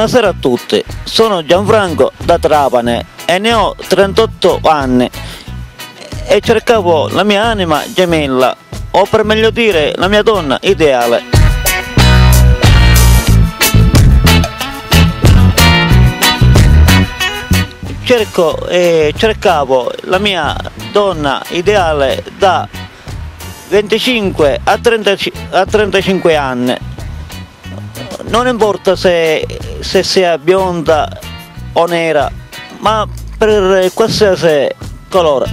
Buonasera a tutti, sono Gianfranco da Trapani e ne ho 38 anni e cercavo la mia anima gemella, o per meglio dire la mia donna ideale. Cercavo la mia donna ideale da 25 a 35 anni. Non importa se sia bionda o nera, ma per qualsiasi colore.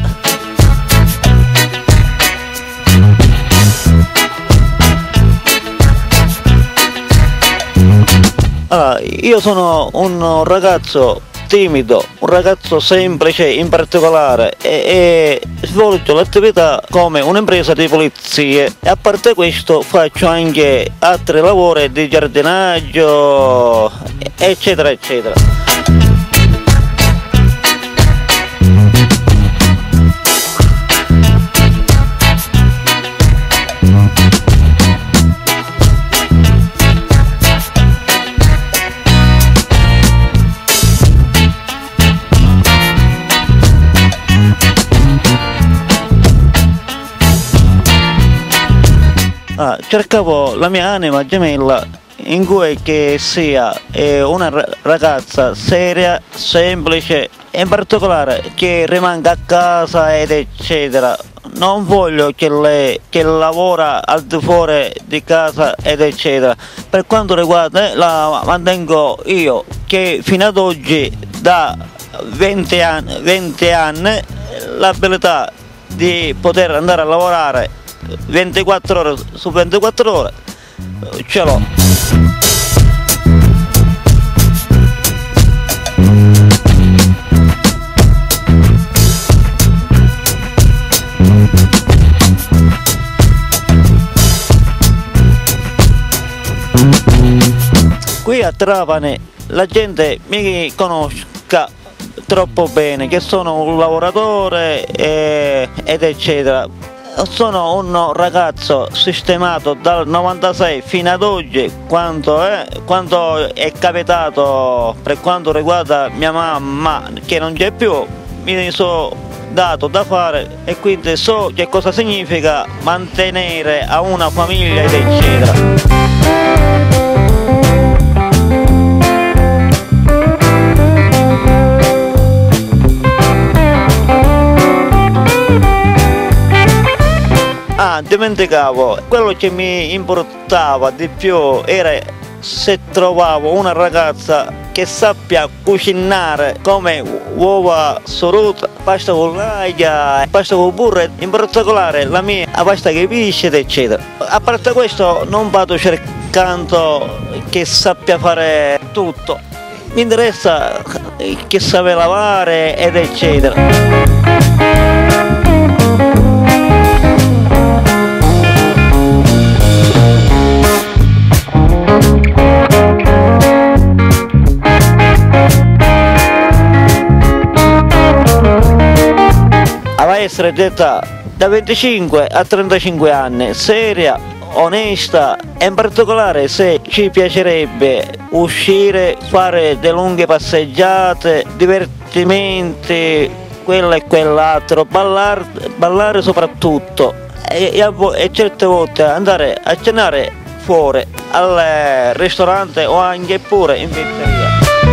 Allora, io sono un ragazzo timido, un ragazzo semplice in particolare e svolgo l'attività come un'impresa di pulizie e a parte questo faccio anche altri lavori di giardinaggio eccetera eccetera. Cercavo la mia anima gemella in cui che sia una ragazza seria, semplice e in particolare che rimanga a casa ed eccetera. Non voglio che lavora al di fuori di casa ed eccetera. Per quanto riguarda la mantengo io che fino ad oggi da 20 anni l'abilità di poter andare a lavorare 24 ore su 24 ore ce l'ho. Qui a Trapani la gente mi conosca troppo bene che sono un lavoratore ed eccetera. Sono un ragazzo sistemato dal 96 fino ad oggi, quando è capitato per quanto riguarda mia mamma che non c'è più, mi sono dato da fare e quindi so che cosa significa mantenere a una famiglia ed eccetera. Dimenticavo, quello che mi importava di più era se trovavo una ragazza che sappia cucinare come uova soruta, pasta con l'aglio, pasta con burro, in particolare la mia pasta che pisce eccetera. A parte questo non vado cercando che sappia fare tutto, mi interessa che sappia lavare ed eccetera. Essere di età da 25 a 35 anni, seria, onesta e in particolare se ci piacerebbe uscire, fare delle lunghe passeggiate, divertimenti, quello e quell'altro, ballare soprattutto e certe volte andare a cenare fuori al ristorante o anche pure in pizzeria.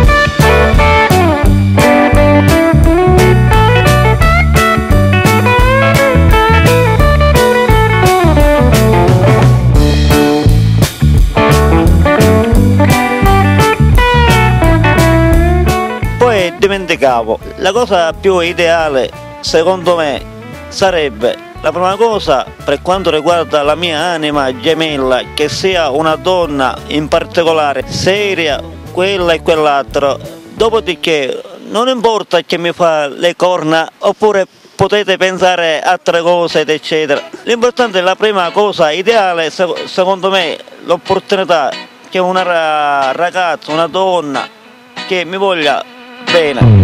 Dimenticavo, la cosa più ideale secondo me sarebbe la prima cosa per quanto riguarda la mia anima gemella che sia una donna in particolare seria, quella e quell'altro, dopodiché non importa che mi fa le corna oppure potete pensare a altre cose ed eccetera, l'importante è la prima cosa ideale secondo me l'opportunità che una ragazza, una donna che mi voglia bene.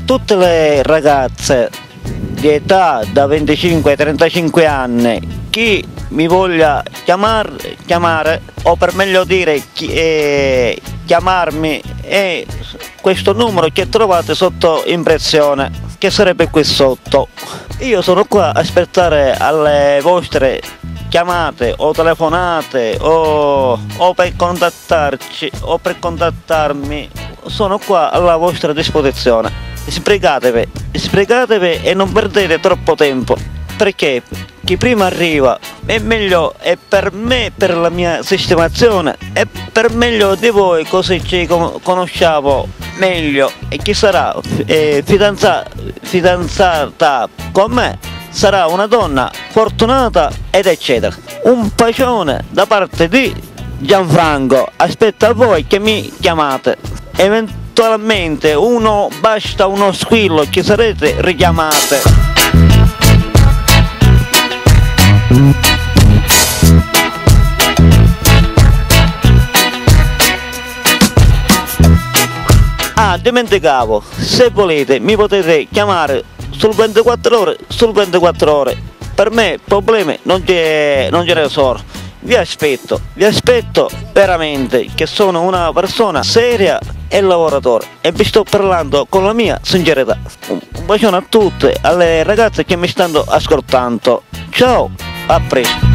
tutte le ragazze di età da 25 ai 35 anni, chi mi voglia chiamare, o per meglio dire chiamarmi, è questo numero che trovate sotto impressione, che sarebbe qui sotto. Io sono qua a aspettare alle vostre chiamate o telefonate o per contattarci o per contattarmi. Sono qua alla vostra disposizione. Sbrigatevi e non perdete troppo tempo, perché chi prima arriva è meglio, e per me, per la mia sistemazione, e per meglio di voi, così ci conosciamo meglio, e chi sarà fidanzata con me sarà una donna fortunata ed eccetera. Un bacione da parte di Gianfranco, aspetto a voi che mi chiamate. Eventualmente basta uno squillo, ci sarete richiamate. Ah, dimenticavo, se volete mi potete chiamare sul 24 ore, per me problemi non ce ne sono. Vi aspetto veramente, che sono una persona seria e lavoratore, e vi sto parlando con la mia sincerità. Un bacione a tutte, alle ragazze che mi stanno ascoltando. Ciao, a presto.